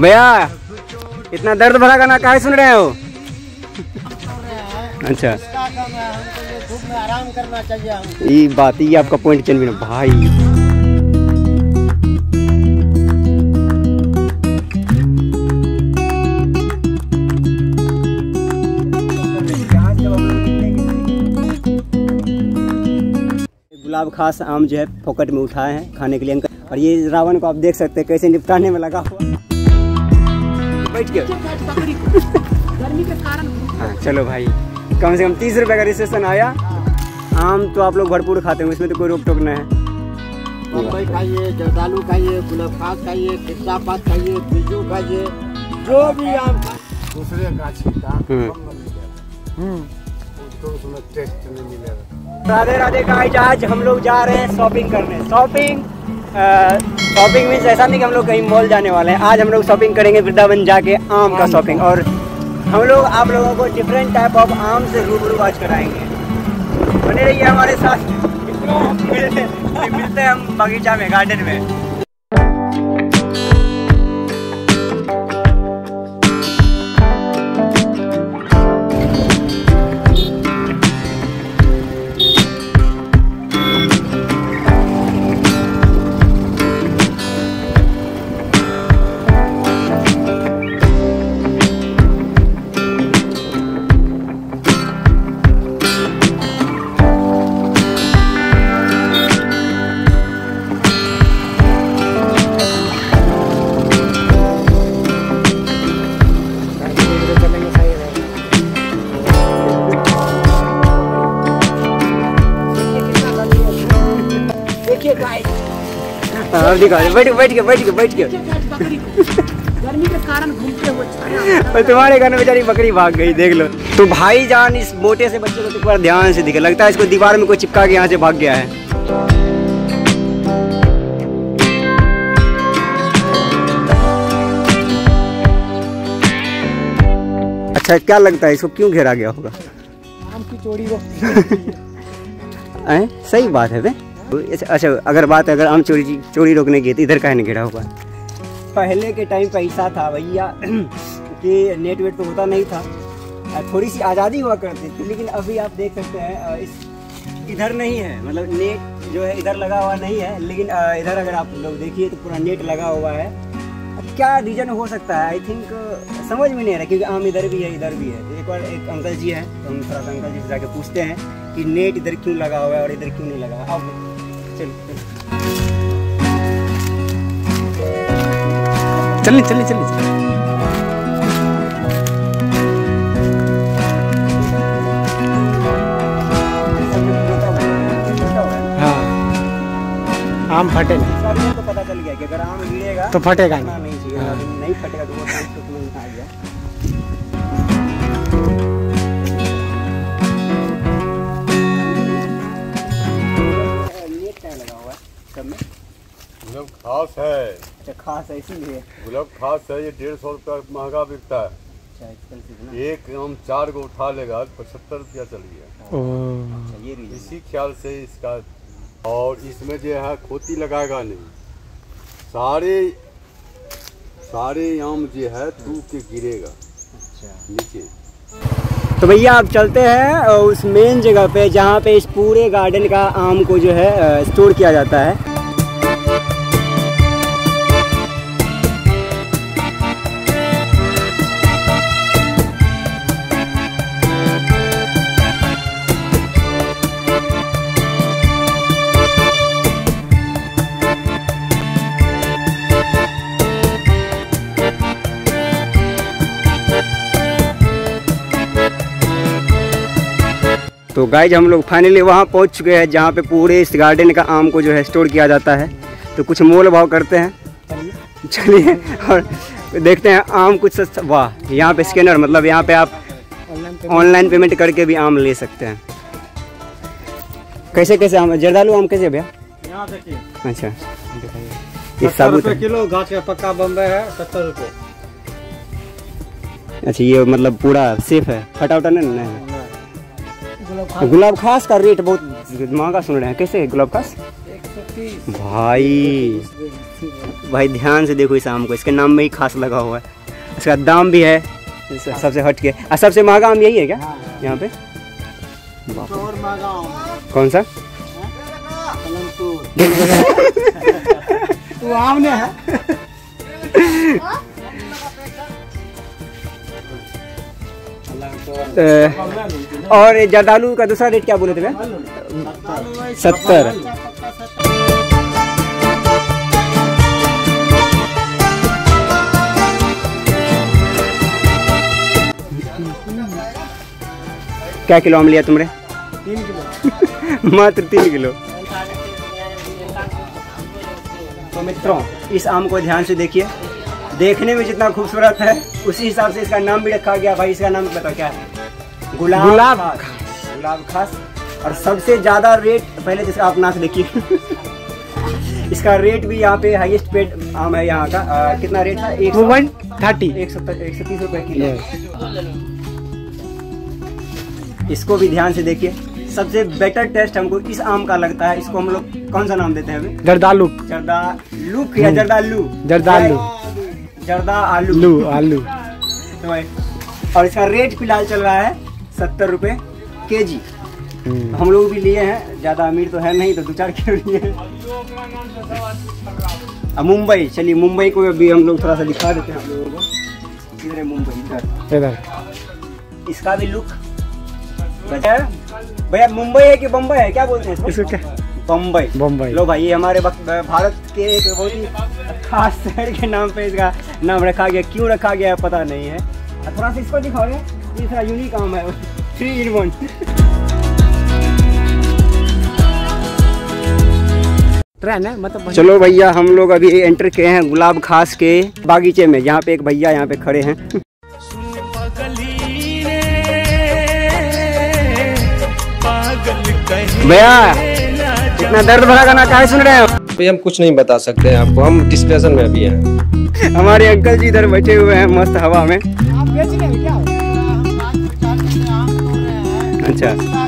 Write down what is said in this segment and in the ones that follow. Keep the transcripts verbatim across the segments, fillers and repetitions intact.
भैया इतना दर्द भरा गाना काहे सुन रहे हो? अच्छा धूप में आराम करना चाहिए हमको। ये बात ये आपका पॉइंट चेंज में भाई। गुलाब खास आम जो है पॉकेट में उठाए हैं खाने के लिए अंकल। और ये रावण को आप देख सकते हैं कैसे निपटाने में लगा हुआ। बैठ गया गर्मी के कारण। हाँ चलो भाई, कम से कम तीस रुपए का रिसेप्शन आया। आम तो आप लोग भरपूर खाते हैं, इसमें तो कोई रोक टोक नहीं है। बम्बई खाइए, जर्दालू खाइए, गुलाब खास खाइए, खिस्सा पात खाइए, बिजू खाइए, जो भी आम दूसरे गाछी का तो उसमें टेस्ट नहीं मिलेगा। राधे राधे गाइस, आज हम लोग जा रहे हैं शॉपिंग करने। शॉपिंग शॉपिंग मीन्स ऐसा नहीं कि हम लोग कहीं मॉल जाने वाले हैं। आज हम लोग शॉपिंग करेंगे वृंदावन जाके आम का शॉपिंग। और हम लोग आप लोगों को डिफरेंट टाइप ऑफ आम से रूबरू आज कराएंगे। बने रहिए हमारे साथ। मिलते, मिलते हैं हम बगीचा में, गार्डन में। बैठ बैठ के बैठ के बैठ के गर्मी के कारण घूमते हुए तुम्हारे घर में बेचारी बकरी भाग गई, देख लो। तो भाई जान इस मोटे से बच्चे को तो पूरा ध्यान से दिखे, लगता है इसको दीवार में कोई चिपका के यहाँ से भाग गया है। अच्छा क्या लगता है इसको क्यों घेरा गया होगा? आम की चोरी को सही बात है बे। अच्छा अगर बात अगर आम चोरी चोरी रोकने की तो इधर काहे नहीं घेरा होगा? पहले के टाइम पैसा था भैया कि नेट वेट तो होता नहीं था, थोड़ी सी आज़ादी हुआ करती थी। लेकिन अभी आप देख सकते हैं इस इधर नहीं है, मतलब नेट जो है इधर लगा हुआ नहीं है। लेकिन इधर अगर आप लोग देखिए तो पूरा नेट लगा हुआ है। क्या रीज़न हो सकता है? आई थिंक समझ में नहीं आ रहा, क्योंकि आम इधर भी है इधर भी है। तो एक बार एक अंकल जी हैं, तो हम थोड़ा सा अंकल जी से जाके पूछते हैं कि नेट इधर क्यों लगा हुआ है और इधर क्यों नहीं लगा हुआ। अब चलिए चलिए चलिए हाँ आम फटे नहीं तो पता चल गया कि अगर आम गिरेगा तो फटेगा नहीं चाहिए। हाँ। नहीं फटेगा तो वो तो तुम्हें आ गया। गुलाब खास है। अच्छा खास है इसीलिए। गुलाब खास है, ये डेढ़ सौ रुपया महंगा बिकता है। एक आम चार को उठा लेगा पचहत्तर रुपया चल गया। ये इसी ख्याल से इसका। और इसमें जो है खोती लगाएगा नहीं, सारे सारे आम जो है टूट के गिरेगा नीचे। तो भैया आप चलते हैं उस मेन जगह पे जहाँ पे इस पूरे गार्डन का आम को जो है स्टोर किया जाता है। तो गाइज हम लोग फाइनली वहाँ पहुँच चुके हैं जहाँ पे पूरे इस गार्डन का आम को जो है स्टोर किया जाता है। तो कुछ मोल भाव करते हैं, चलिए और देखते हैं आम कुछ सस्ता। वाह, यहाँ पे स्कैनर, मतलब यहाँ पे आप ऑनलाइन पेमेंट करके भी आम ले सकते हैं। कैसे कैसे आम? जर्दालू आम कैसे भैया? यहाँ देखिए। अच्छा ये साबुत किलो, घास का पक्का बम्बई है सत्तर रुपये। अच्छा ये मतलब पूरा सेफ है, फटा उटा नहीं ना है? गुलाब खास का रेट बहुत महंगा सुन रहे हैं। कैसे गुलाब खास? एक सौ तीस भाई भाई ध्यान से देखो इस आम को, इसके नाम में ही खास लगा हुआ है। इसका दाम भी है सबसे हट के। और सबसे महंगा आम यही है क्या यहाँ पे? और महंगा आम कौन सा? वो आम ने है। और जर्दालू का दूसरा रेट क्या बोले थे भैया? सत्तर। क्या किलो आम लिया तुमने? तीन किलो। मात्र तीन किलो। तो मित्रों इस आम को ध्यान से देखिए, देखने में जितना खूबसूरत है उसी हिसाब से इसका नाम भी रखा गया। भाई इसका नाम बताओ क्या है? गुलाब गुलाब खास। गुलाब खास। और सबसे ज्यादा रेट पहले जिसका आप नाक देखिए इसका रेट भी यहाँ पे हाईएस्ट पेड आम है यहाँ का। आ, कितना रेट था? एक वन थर्टी एक सौ एक सौ तीस रुपए किलो। इसको भी ध्यान से देखिए। सबसे बेटर टेस्ट हमको इस आम का लगता है। इसको हम लोग कौन सा नाम देते हैं अभी? जर्दालू। जर्दालू या जर्दालू? जर्दालू। जर्दा आलू। लू आलू। तो भाई और इसका रेट फिलहाल चल रहा है सत्तर रुपए के जी। हम लोग भी लिए हैं, ज्यादा अमीर तो है नहीं तो दो चार किलो लिए हैं। अब मुंबई, चलिए मुंबई को अभी हम लोग थोड़ा सा दिखा देते हैं आप लोगों को। इधर है मुंबई, इधर इधर इसका भी लुक भैया। मुंबई है कि बम्बई है, क्या बोलते हैं इसको? इसको क्या? बम्बई। बम्बई। लो भाई ये हमारे भारत के एक बहुत ही खास शहर के नाम पे इसका नाम रखा गया। क्यों रखा गया पता नहीं है। थोड़ा सा इसको दिखाओगे, ये थोड़ा यूनिक आम है, थ्री इन वन। मतलब चलो भैया हम लोग अभी एंटर किए हैं गुलाब खास के बागीचे में, जहाँ पे एक भैया यहाँ पे खड़े हैं। भैया इतना दर्द भरा गाना काहे सुन रहे हैं? भाई हम कुछ नहीं बता सकते हैं आपको, हम डिस्कशन में अभी हैं। हमारे अंकल जी इधर बैठे हुए हैं मस्त हवा में। आप बेच रहे हैं क्या? अच्छा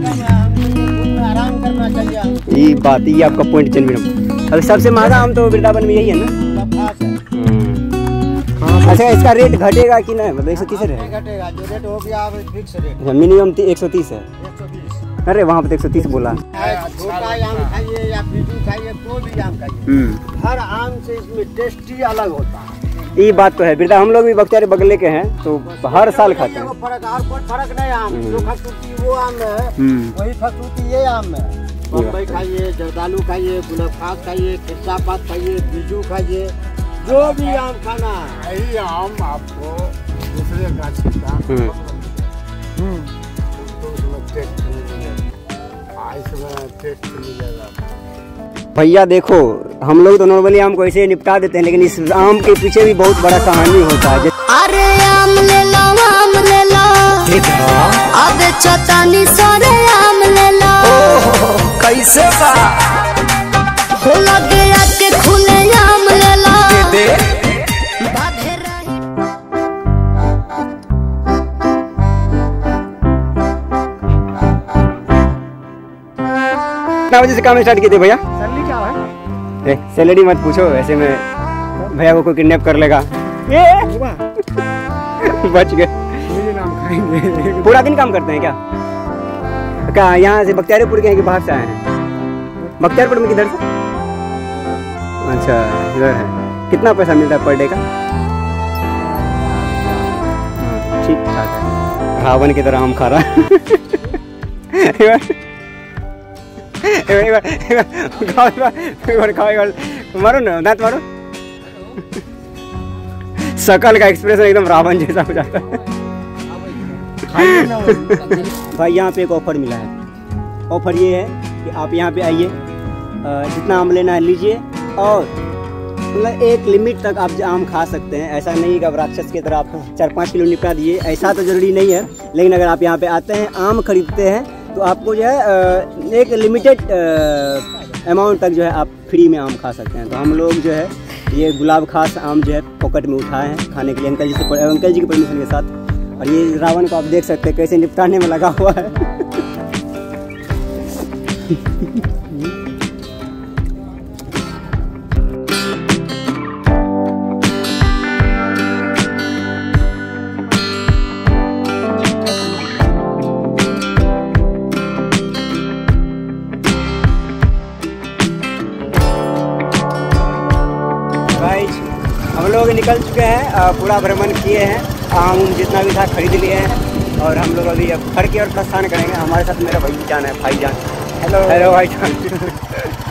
आराम करना चाहिए। ये बात, ये आपका पॉइंट चंद। अब सबसे महंगा आम तो वृंदावन में यही है ना? अच्छा इसका रेट घटेगा कि नहीं? मतलब एक सौ तीस रहेगा? घटेगा, जो रेट हो गया फिक्स रेट। मिनिमम एक सौ तीस है। एक सौ बीस। अरे वहाँ पे एक सौ तीस बोला। छोटा आम खाइए या बीजू खाइए, कोई भी आम खाइए, हर आम से इसमें टेस्ट ही अलग होता है। ये बात तो है बिरदा। हम लोग भी बख्तियार बगले के हैं तो हर साल खाते हैं। फर्क और कोई फर्क नहीं। आम जो खसूती वो आम है, वही खसूती ये आम है। बम्बई खाइए, जर्दालू खाइए, गुलाब खास खाइए, खिरसापात खाइए, बीजू खाइए, जो भी आम खाना है। यही आम आपको दूसरे गाछी का भैया देखो हम लोग तो नॉर्मली आम को ऐसे निपटा देते हैं, लेकिन इस आम के पीछे भी बहुत बड़ा कहानी होता है। अरे आम ले लो, आम ले लो, अब चतानी सारे आम ले लो। कैसे बा? हो लगे आके खुले आम ले लो। बाधे रही कितना बजे से काम स्टार्ट किए थे भैया? सैलरी क्या है? ए, सैलरी मत पूछो, ऐसे में भैया को कोई किडनैप कर लेगा। ये बच गए। नाम खाएंगे। पूरा दिन काम करते हैं क्या? क्या यहाँ से बख्तियारपुर के हैं कि बाहर से आए हैं? बख्तियारपुर में किधर से? अच्छा इधर है। कितना पैसा मिलता है पर डे का? ठीक ठाक है। रावण की तरह हम खा रहा मारो ना, दांत मारो। शकल का एक्सप्रेशन एकदम रावण जैसा हो जाता है। भाई यहाँ पे एक ऑफर मिला है। ऑफर ये है कि आप यहाँ पे आइए, जितना आम लेना है लीजिए, और मतलब एक लिमिट तक आप आम खा सकते हैं। ऐसा नहीं कि अब राक्षस की तरह आप चार पाँच किलो निपटा दिए, ऐसा तो ज़रूरी नहीं है। लेकिन अगर आप यहाँ पे आते हैं, आम खरीदते हैं, तो आपको जो है एक लिमिटेड अमाउंट तक जो है आप फ्री में आम खा सकते हैं। तो हम लोग जो है ये गुलाब खास आम जो है पॉकेट में उठाए हैं खाने के लिए, अंकल जी से, अंकल जी की परमिशन के साथ। और ये रावण को आप देख सकते हैं कैसे निपटाने में लगा हुआ है। निकल चुके हैं, आ, पूरा भ्रमण किए हैं, आम उम जितना भी था खरीद लिए हैं और हम लोग अभी अब घर की ओर प्रस्थान करेंगे। हमारे साथ मेरा भाई जान है, भाई जान। हेलो हेलो भाई जान।